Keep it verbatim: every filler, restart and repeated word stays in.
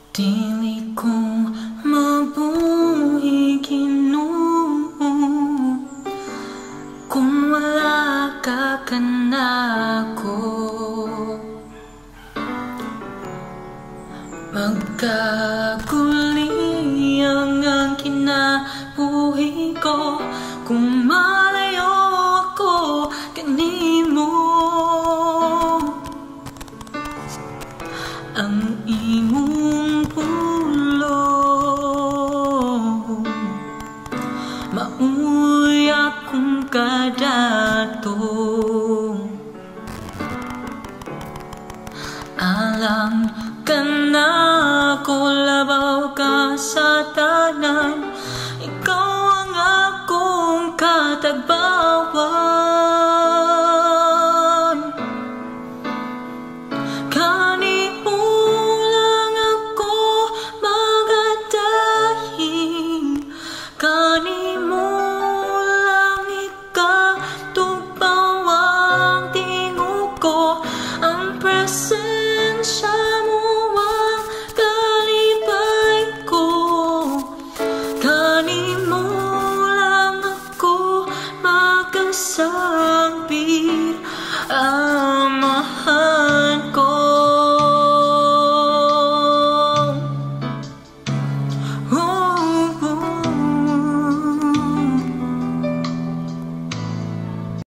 Dili ko mabuhay Ginoo kung wala ka kanako. Magkaguli ang ang kinabuhi ko kung malayo ako kanimo. Ang imong pulo mauy akong kadato. Alam ka na ko labaw ka sa tanan, ikaw ang akong katagbawan. Kanimo lang ako magadahi, kanimo